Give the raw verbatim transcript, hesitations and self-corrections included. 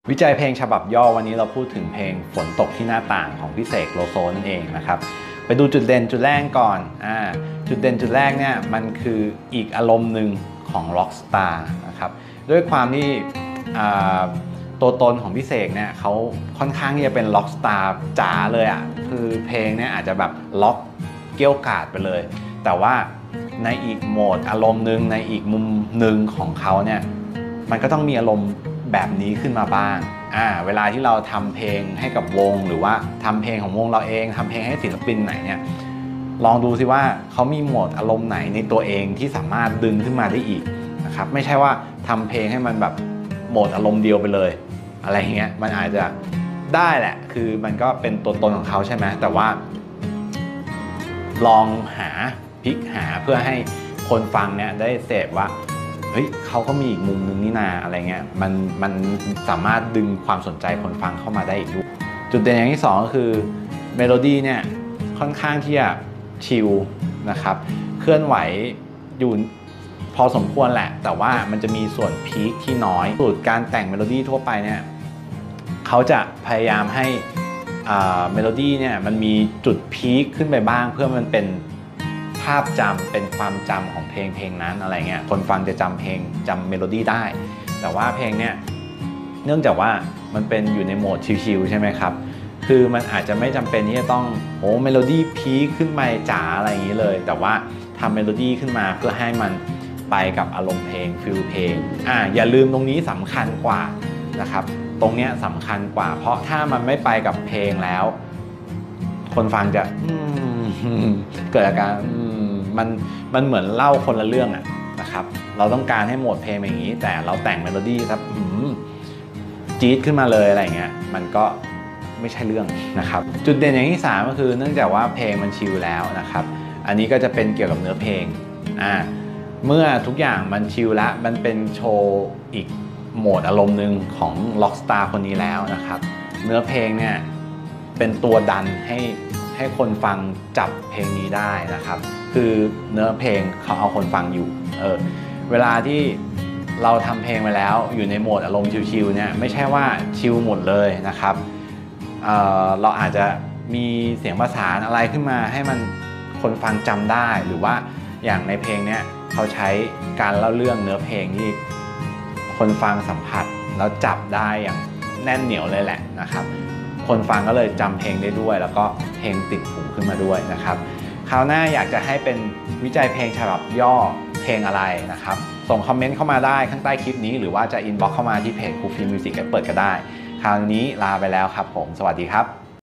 วิจัยเพลงฉบับย่อวันนี้เราพูดถึงเพลงฝนตกที่หน้าต่างของพี่เสกโลโซนั่นเองนะครับไปดูจุดเด่นจุดแรกก่อนอ่าจุดเด่นจุดแรกเนี่ยมันคืออีกอารมณ์หนึ่งของร็อกสตาร์นะครับด้วยความที่ตัวตนของพี่เสกเนี่ยเขาค่อนข้างที่จะเป็นร็อกสตาร์จ๋าเลยอ่ะคือเพลงเนี่ยอาจจะแบบล็อกเกี้ยวกาดไปเลยแต่ว่าในอีกโหมดอารมณ์หนึ่งในอีกมุมหนึ่งของเขาเนี่ยมันก็ต้องมีอารมณ์แบบนี้ขึ้นมาบ้างอ่าเวลาที่เราทำเพลงให้กับวงหรือว่าทำเพลงของวงเราเองทำเพลงให้ศิลปินไหนเนี่ยลองดูสิว่าเขามีโหมดอารมณ์ไหนในตัวเองที่สามารถดึงขึ้นมาได้อีกนะครับไม่ใช่ว่าทำเพลงให้มันแบบโหมดอารมณ์เดียวไปเลยอะไรเงี้ยมันอาจจะได้แหละคือมันก็เป็นตัวตนของเขาใช่ไหมแต่ว่าลองหาพลิกหาเพื่อให้คนฟังเนี่ยได้เสพว่าเฮ้ยเขาก็มีอีกมุมนึงนี่นาอะไรเงี้ยมันมันสามารถดึงความสนใจคนฟังเข้ามาได้อีกด้วยจุดเด่นอย่างที่สองก็คือเมโลดี้เนี่ยค่อนข้างที่จะชิลนะครับเคลื่อนไหวอยู่พอสมควรแหละแต่ว่ามันจะมีส่วนพีคที่น้อยสูตรการแต่งเมโลดี้ทั่วไปเนี่ยเขาจะพยายามให้เมโลดี้เนี่ยมันมีจุดพีคขึ้นไปบ้างเพื่อมันเป็นภาพจำเป็นความจำของเพลงเพลงนั้นอะไรเงี้ยคนฟังจะจำเพลงจำเมโลดี้ได้แต่ว่าเพลงเนี่ยเนื่องจากว่ามันเป็นอยู่ในโหมดชิลๆใช่ไหมครับคือมันอาจจะไม่จำเป็นที่จะต้องโอ้เมโลดี้พีคขึ้นมาจ๋าอะไรอย่างนี้เลยแต่ว่าทำเมโลดี้ขึ้นมาเพื่อให้มันไปกับอารมณ์เพลงฟิลเพลงอ่าอย่าลืมตรงนี้สำคัญกว่านะครับตรงเนี้ยสำคัญกว่าเพราะถ้ามันไม่ไปกับเพลงแล้วคนฟังจะเกิดอาการมันมันเหมือนเล่าคนละเรื่องอะนะครับเราต้องการให้โหมดเพลงอย่างนี้แต่เราแต่งเมโลดี้ครับจี๊ดขึ้นมาเลยอะไรเงี้ยมันก็ไม่ใช่เรื่องนะครับจุดเด่นอย่างที่สามก็คือเนื่องจากว่าเพลงมันชิลแล้วนะครับอันนี้ก็จะเป็นเกี่ยวกับเนื้อเพลงอ่าเมื่อทุกอย่างมันชิลแล้วมันเป็นโชว์อีกโหมดอารมณ์หนึ่งของล็อกสตาร์คนนี้แล้วนะครับเนื้อเพลงเนี่ยเป็นตัวดันให้ให้คนฟังจับเพลงนี้ได้นะครับคือเนื้อเพลงเขาเอาคนฟังอยู่เออเวลาที่เราทำเพลงไปแล้วอยู่ในโหมดอารมณ์ชิลๆเนี่ยไม่ใช่ว่าชิลหมดเลยนะครับ เอ่อ เราอาจจะมีเสียงประสานอะไรขึ้นมาให้มันคนฟังจำได้หรือว่าอย่างในเพลงเนี้ยเขาใช้การเล่าเรื่องเนื้อเพลงที่คนฟังสัมผัสแล้วจับได้อย่างแน่นเหนียวเลยแหละนะครับคนฟังก็เลยจำเพลงได้ด้วยแล้วก็เพลงติดหูขึ้นมาด้วยนะครับคราวหน้าอยากจะให้เป็นวิจัยเพลงฉบับย่อเพลงอะไรนะครับส่งคอมเมนต์เข้ามาได้ข้างใต้คลิปนี้หรือว่าจะอินบ็อกซ์เข้ามาที่เพจ Cool Free Music Expert ก็ได้คราวนี้ลาไปแล้วครับผมสวัสดีครับ